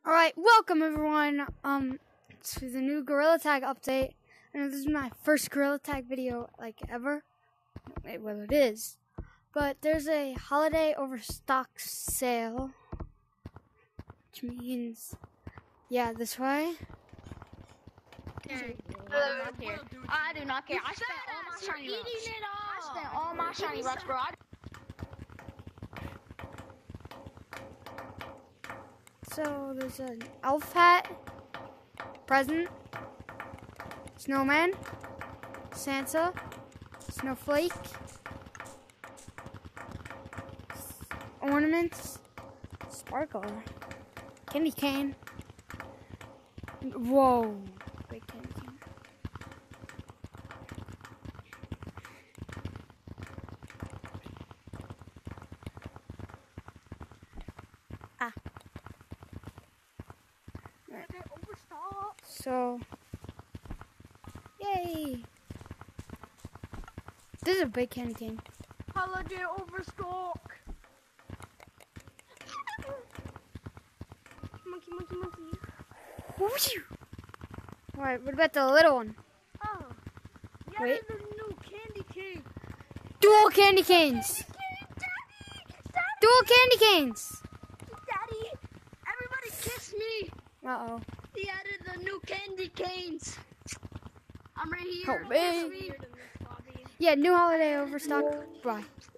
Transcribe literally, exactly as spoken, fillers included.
Alright, welcome everyone um to the new Gorilla Tag update. And this is my first Gorilla Tag video like ever. Wait, well it is. But there's a holiday overstock sale. Which means yeah, this way. I do not care. I do not care. I spent all my shiny rocks. I spent all my shiny rocks, bro. I So there's an elf hat, present, snowman, Santa, snowflake, ornaments, sparkler, candy cane. Whoa, big candy cane. Ah. Right. So, yay! This is a big candy cane. Holiday Overstock. Monkey, monkey, monkey. Alright, what about the little one? Oh, yeah, Wait. the new candy cane. Dual candy canes! Daddy, Daddy, Dual candy canes! Daddy, everybody kiss me. Uh-oh. He added the new candy canes. I'm right here. Oh, man. Yeah, new holiday overstock. Bye.